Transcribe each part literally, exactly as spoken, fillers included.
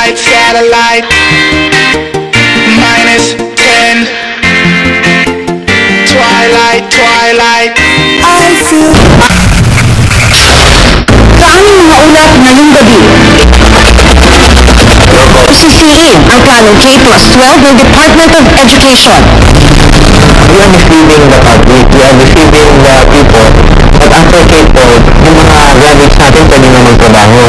satellite, satellite. Minus ten. Twilight, twilight. I feel... Sa aming mga ulat ngayong gabi, isisiin ang planong K plus twelve ng Department of Education. We are deceiving the public, we are deceiving the people, but after K twelve, yung mga graduates natin pwede na magtrabaho.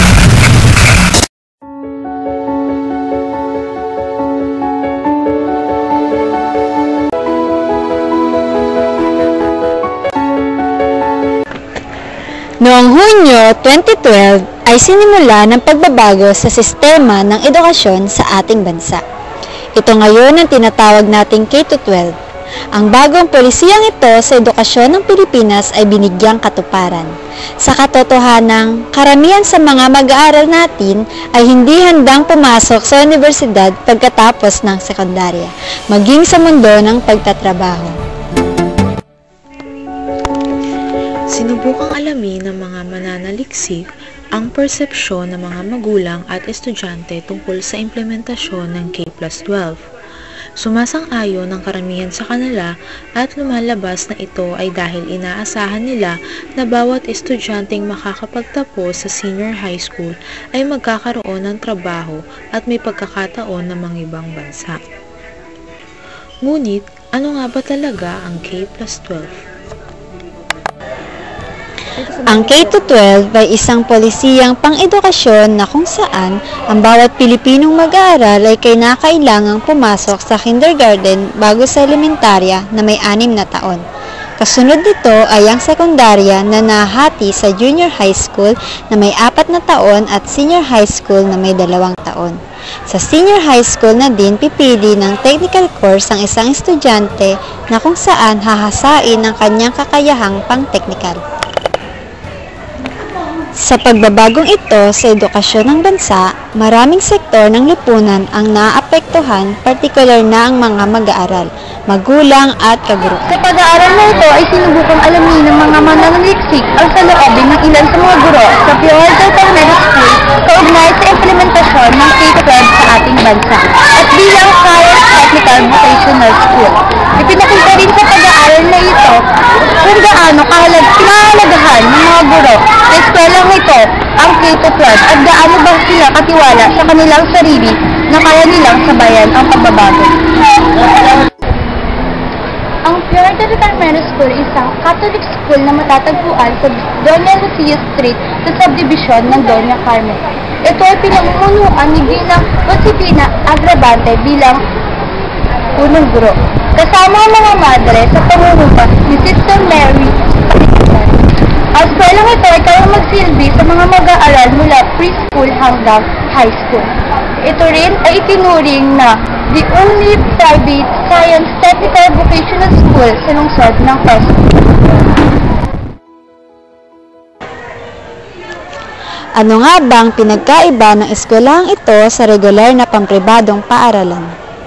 Noong Hunyo twenty twelve ay sinimula ng pagbabago sa sistema ng edukasyon sa ating bansa. Ito ngayon ang tinatawag nating K twelve. Ang bagong polisiyang ito sa edukasyon ng Pilipinas ay binigyang katuparan. Sa katotohanan, karamihan sa mga mag-aaral natin ay hindi handang pumasok sa universidad pagkatapos ng sekundarya, maging sa mundo ng pagtatrabaho. Sinubukang alamin ng mga mananaliksik ang persepsyon ng mga magulang at estudyante tungkol sa implementasyon ng K plus twelve. Sumasang-ayon ang karamihan sa kanila at lumalabas na ito ay dahil inaasahan nila na bawat estudyanteng makakapagtapos sa senior high school ay magkakaroon ng trabaho at may pagkakataon na mangibang bansa. Ngunit, ano nga ba talaga ang K plus twelve? Ang K twelve ay isang polisiyang pang-edukasyon na kung saan ang bawat Pilipinong mag-aaral ay kinakailangang pumasok sa kindergarten bago sa elementarya na may anim na taon. Kasunod nito ay ang sekundarya na nahati sa junior high school na may apat na taon at senior high school na may dalawang taon. Sa senior high school na din pipili ng technical course ang isang estudyante na kung saan hahasain ang kanyang kakayahang pang-technical. Sa pagbabagong ito sa edukasyon ng bansa, maraming sektor ng lipunan ang naapektuhan, partikular na ang mga mag-aaral, magulang at kaguruan. Sa pag-aaral na ito ay sinubukang alamin ng mga mananaliksik ang saloobin ng ilan sa mga guro sa Pure Intermediate School kaugnay sa implementasyon ng K twelve sa ating bansa at bilang Science Technical Vocational School. Ipinakita rin sa pag-aaral na ito kung gaano kahalag pinahalagahan ng mga guro sa eskwelang ito ang K twelve at gaano ba sila katiwala sa kanilang sarili na kaya nilang sabayan ang pagbabago. Ang Pure Intermediate School ay isang Catholic school na matatagpuan sa Doña Lucia Street sa subdivision ng Doña Carmen. Ito ay pinamumunuan ni Ginang Josefina Agravante bilang punong guro. Kasama ang mga madre sa pamumuno ni Sister Mary. Ang eskweleng ito ay kayang magsilbi sa mga mag-aaral mula preschool hanggang high school. Ito rin ay itinuring na the only private science technical vocational school sa lungsod ng Quezon. Ano nga bang pinagkaiba ng eskwelahang ito sa regular na pampribadong paaralan?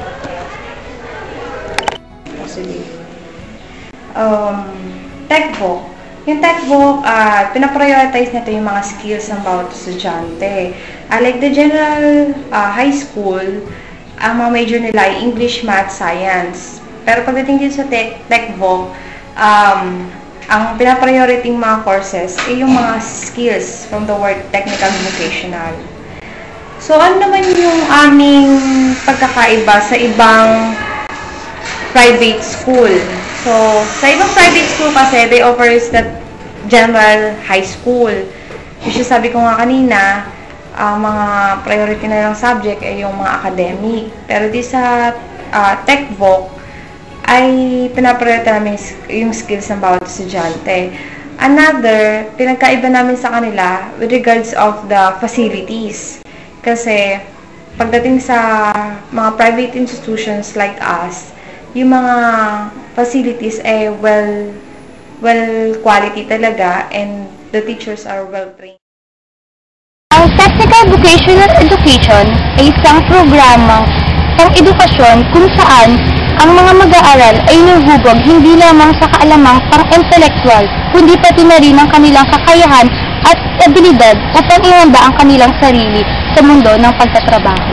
Um, Techbook. Yung Techbook, uh, pinaprioritize nito yung mga skills ng bawat estudyante. Uh, like the general uh, high school, ang mga major nila ay English, Math, Science. Pero pagdating dito sa tech, Techbook, um, ang pinapriority ng mga courses ay yung mga skills from the word technical vocational. So, ano naman yung aming pagkakaiba sa ibang private school? So, sa ibang private school kasi, they offers that general high school. Which is, sabi ko nga kanina, ang uh, mga priority na lang subject ay yung mga academic. Pero di sa uh, Techbook, ay pinapriority namin yung skills ng bawat estudyante. Another, pinagkaiba namin sa kanila with regards of the facilities. Kasi, pagdating sa mga private institutions like us, yung mga facilities ay well well quality talaga and the teachers are well trained. Ang Technical Vocational Education ay isang programang pang-edukasyon kung saan ang mga mag-aaral ay nuhubog hindi lamang sa kaalamang pang-intelektual, kundi pati na rin ang kanilang kakayahan at abilidad upang ihanda ang kanilang sarili sa mundo ng pagtatrabaho.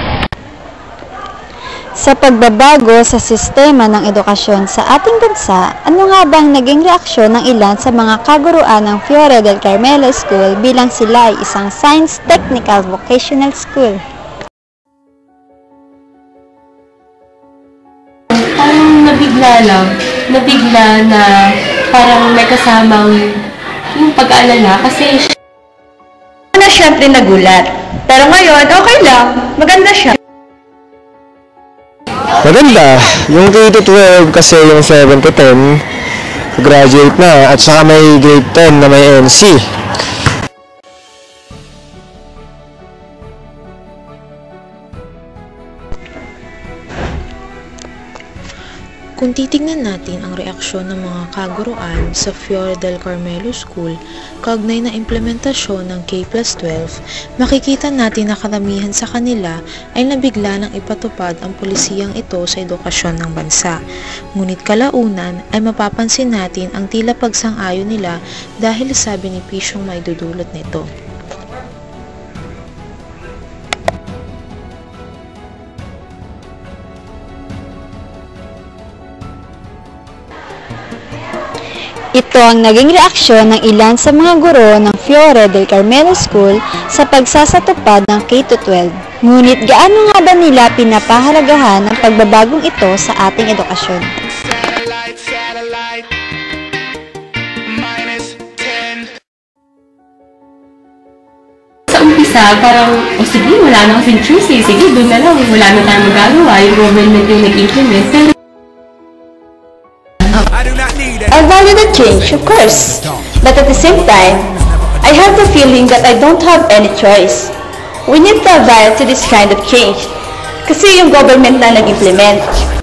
Sa pagbabago sa sistema ng edukasyon sa ating bansa, ano nga bang naging reaksyon ng ilan sa mga kaguruan ng Fiore del Carmelo School bilang sila ay isang science technical vocational school? Parang nabigla lang, nabigla na parang may kasamang yung pag-aalala kasi na syempre nagulat. Pero ngayon, okay lang, maganda siya. Maganda. Yung K to twelve kasi yung seven to ten, graduate na at saka may grade ten na may N C. Kung titignan natin ang reaksyon ng mga kaguruan sa Fiore del Carmelo School kaugnay na implementasyon ng K plus twelve, makikita natin na karamihan sa kanila ay nabigla ng ipatupad ang polisiyang ito sa edukasyon ng bansa. Ngunit kalaunan ay mapapansin natin ang tila pagsang-ayon nila dahil sa benepisyong maidudulot nito. Ito ang naging reaksyon ng ilan sa mga guro ng Fiore del Carmelo School sa pagsasatupad ng K to twelve. Ngunit gaano nga ba nila pinapahalagahan ang pagbabagong ito sa ating edukasyon? Satellite, satellite. Minus ten. sa umpisa parang, o oh, sige, wala na kasing choose eh. Sige, doon na lang, wala na tayong magagawa. Yung government yung nag-implement. Pero I value the change, of course. But at the same time, I have the feeling that I don't have any choice. We need to adapt to this kind of change. Kasi yung government na nag-implement.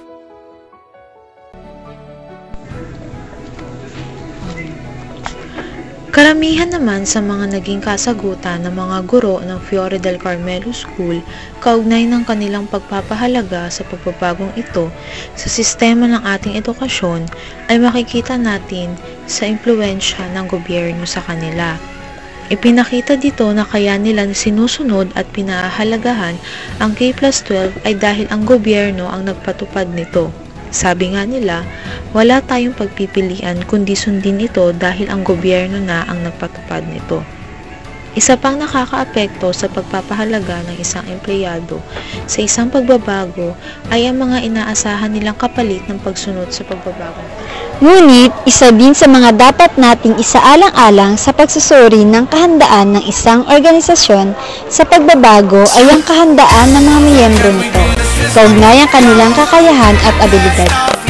Karamihan naman sa mga naging kasagutan ng mga guro ng Fiore del Carmelo School kaugnay ng kanilang pagpapahalaga sa pagbabagong ito sa sistema ng ating edukasyon ay makikita natin sa impluwensya ng gobyerno sa kanila. Ipinakita dito na kaya nila sinusunod at pinahahalagahan ang K plus twelve ay dahil ang gobyerno ang nagpatupad nito. Sabi nga nila, wala tayong pagpipilian kundi sundin ito dahil ang gobyerno na ang nagpatupad nito. Isa pang nakakaapekto sa pagpapahalaga ng isang empleyado sa isang pagbabago ay ang mga inaasahan nilang kapalit ng pagsunod sa pagbabago. Ngunit, isa din sa mga dapat nating isaalang-alang sa pagsusuri ng kahandaan ng isang organisasyon sa pagbabago ay ang kahandaan ng mga miyembro nito, kaugnay ang kanilang kakayahan at abilidad.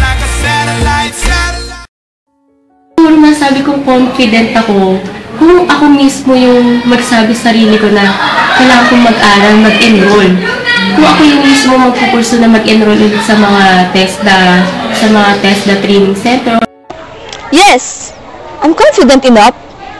siguro masabi kong confident ako kung ako mismo yung magsabi sa sarili ko na kailangan kong mag-aral, mag-enroll. Kung ako yung mismo magpupurso na mag-enroll sa mga TESDA, sa mga TESDA training center. Yes! I'm confident enough.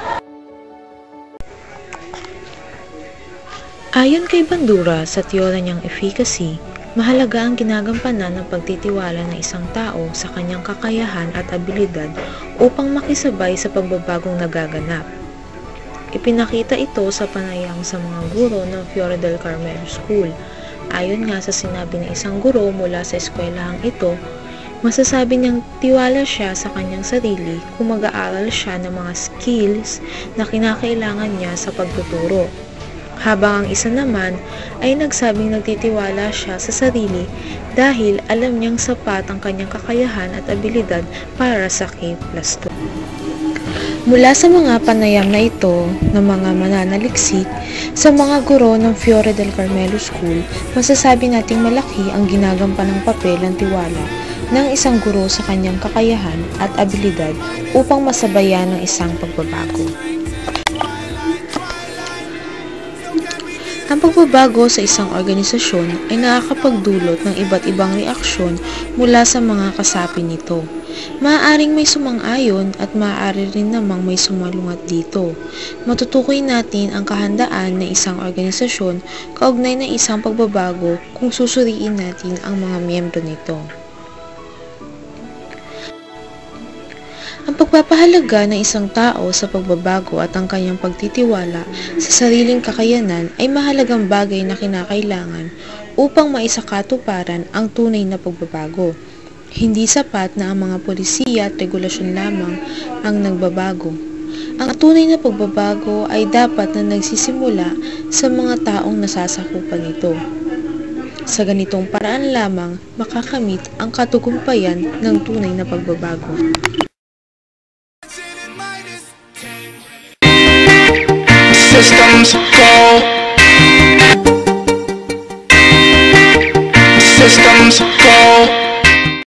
Ayon kay Bandura sa teorya niyang efficacy, mahalaga ang ginagampanan ng pagtitiwala ng isang tao sa kanyang kakayahan at abilidad upang makisabay sa pagbabagong nagaganap. Ipinakita ito sa panayam sa mga guro ng Fiore del Carmelo School. Ayon nga sa sinabi ng isang guro mula sa eskwelahang ito, masasabi niyang tiwala siya sa kanyang sarili kung mag-aaral siya ng mga skills na kinakailangan niya sa pagtuturo. Habang ang isa naman ay nagsabing nagtitiwala siya sa sarili dahil alam niyang sapat ang kanyang kakayahan at abilidad para sa K plus two. Mula sa mga panayam na ito ng mga mananaliksik sa mga guro ng Fiore del Carmelo School, masasabi nating malaki ang ginagampanang papel ng tiwala ng isang guro sa kanyang kakayahan at abilidad upang masabayan ang isang pagbabago. Ang pagbabago sa isang organisasyon ay nakakapagdulot ng iba't ibang reaksyon mula sa mga kasapi nito. Maaaring may sumang-ayon at maaari rin namang may sumalungat dito. Matutukoy natin ang kahandaan ng isang organisasyon kaugnay ng isang pagbabago kung susuriin natin ang mga miyembro nito. Ang Ang pagpapahalaga ng isang tao sa pagbabago at ang kanyang pagtitiwala sa sariling kakayanan ay mahalagang bagay na kinakailangan upang maisakatuparan ang tunay na pagbabago. Hindi sapat na ang mga polisiya at regulasyon lamang ang nagbabago. Ang tunay na pagbabago ay dapat na nagsisimula sa mga taong nasasakupan nito. Sa ganitong paraan lamang makakamit ang katagumpayan ng tunay na pagbabago. Systems go